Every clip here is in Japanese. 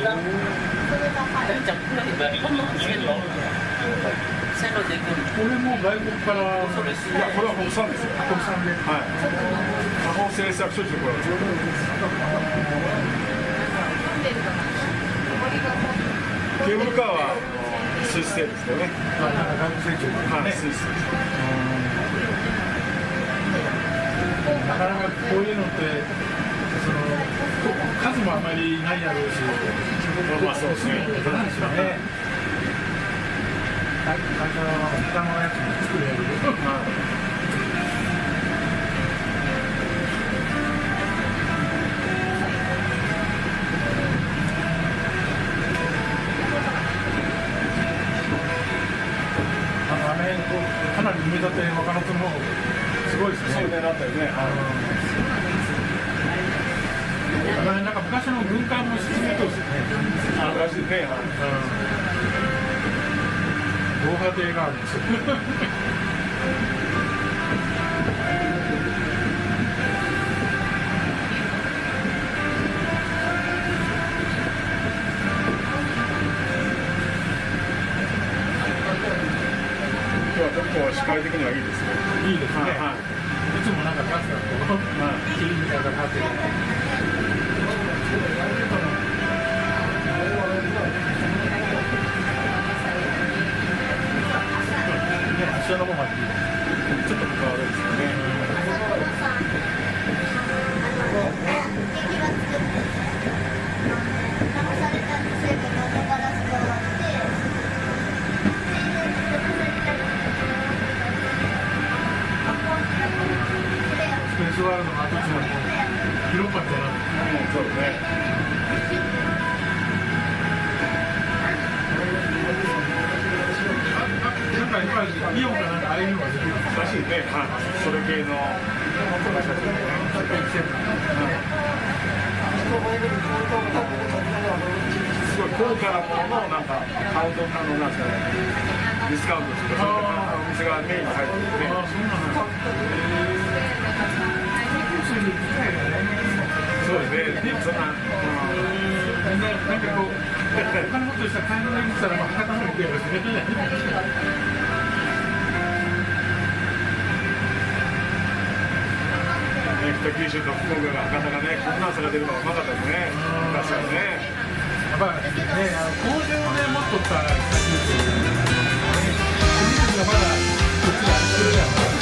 これも外国から、いや、これは国産ですよ。国産で。はい。日本製作所というこれは。ケーブルカーはスイス製ですよね。なんか外国製品ですね。スイス。なかなかこういうのって、数もあまりないやろうし、まあそうですね。なんでしょうね。会社は他のやつも作れる。あの辺かなり埋め立て若松の方すごいですね。そうね、なったよね。なんか昔の軍艦の沈めとですね。昔ね。防波堤があるんですよ。今日は結構視界的にはいいですね。いいですね。いつもなんかガスがこう霧みたいな感じで。下の方までちょっと変わるんですよね。スペースワールドの跡地の広場みたいな。そうですね。なんか今イオンかなんかああいうのができるらしいね。それ系の写真ね。すごい高価なもののなんかアウトカのなんですかね、ディスカウントとかそういったお店がメインに入ってるね。そうですね。そんな。なんかこうお金持ってる人は買い物に来たら博多の方に行くやろうしね。北九州と福岡が博多がね、こんな差が出るのはうまかったですね。確かにね。やっぱね、工場で持っとったら北九州。国立がまだこっちがしてるやん。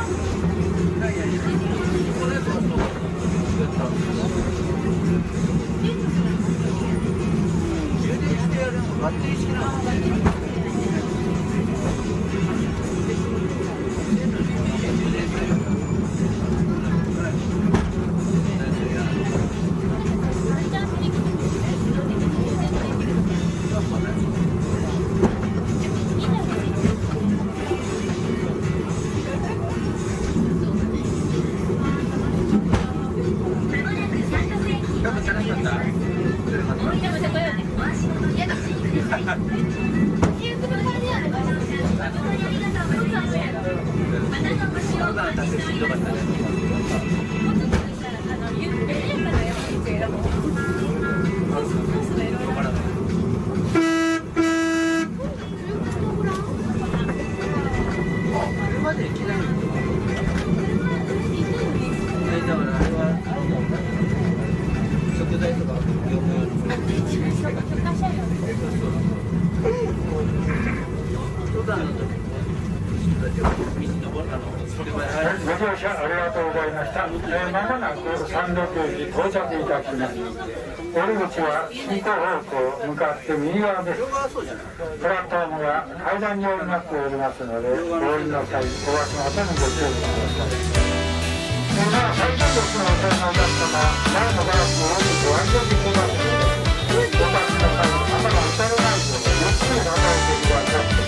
ご乗車ありがとうございました。まもなく山麓駅到着いたします。降り口は進行方向向かって右側です。プラットフォームは階段状になっておりますので、お降りの際、お足元にご注意ください。なお、最前列のお車のお客様、前のガラスの降り口を割り出していますので、お立ちの際、頭が打たれないようにゆっくり離れてください。